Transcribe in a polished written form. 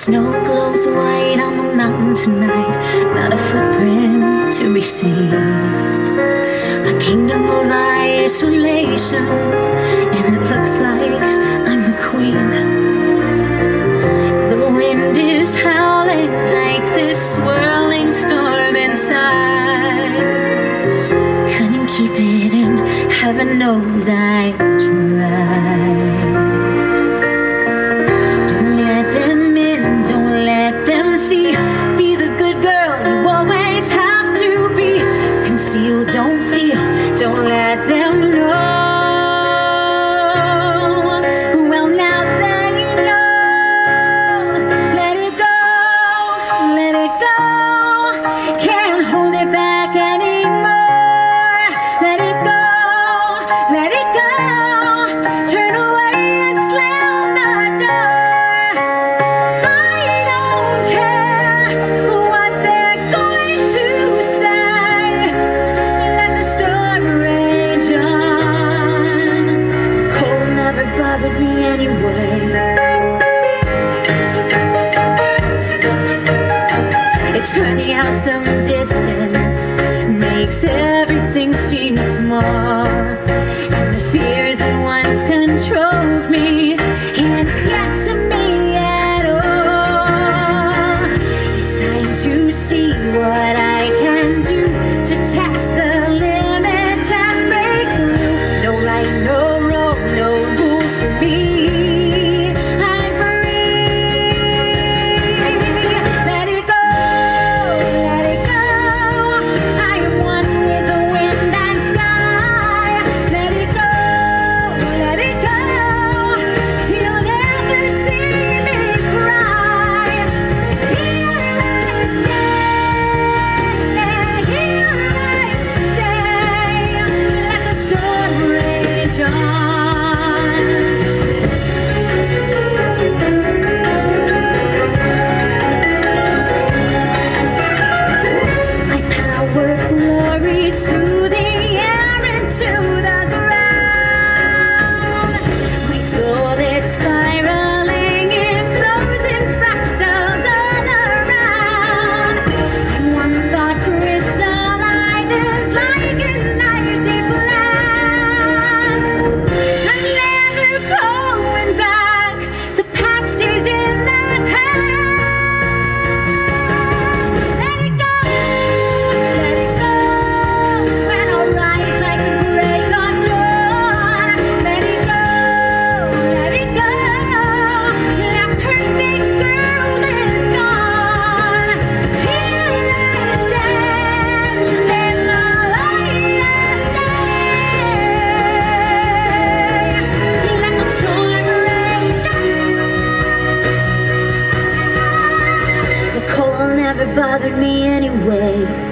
snow glows white on the mountain tonight, not a footprint to be seen. A kingdom of isolation, and it looks like I'm the queen. The wind is howling like this swirling storm inside. Couldn't keep it in, heaven knows I tried. Don't feel, don't let them know. Well, now they know. Let it go, let it go. Can't hold it back anymore. Let it go, let it go. Turn away and slam the door. I don't care what they're going to say. Bothered me anyway. It's funny how some distance makes everything seem small, and the fears that once controlled me can't get to me at all. It's time to see what I can do to test the limits and break through. No right, no wrong, no rules for me. I'm free. Let it go, let it go. I am one with the wind and sky. Let it go, let it go. You'll never see me cry. Here I stay, here I stay. Let the storm rage on. Through the air into the ground, my soul is spiraling in frozen fractals all around, and one thought crystallizes like an icy blast. I'm never going back, the past is in the past. Let it go, let it go. Never bothered me anyway.